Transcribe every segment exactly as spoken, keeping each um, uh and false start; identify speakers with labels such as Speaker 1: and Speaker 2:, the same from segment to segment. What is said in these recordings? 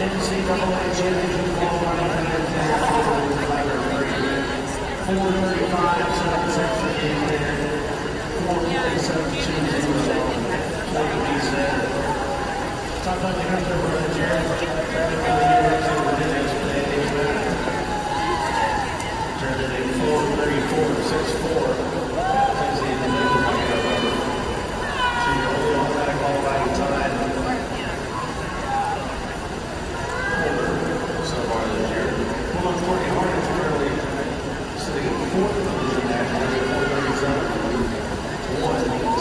Speaker 1: N C double A championship qualifying four thirty-five, seven six, fifteen there. four forty-seven, two zero. Top of the hunter for Jared. Jared four thirty-four, six four. So you're only on that qualifying time. So far this year. Well, on Courtney Hart is currently sitting in fourth position at four thirty-seven, one.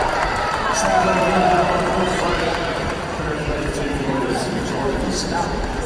Speaker 1: Stop.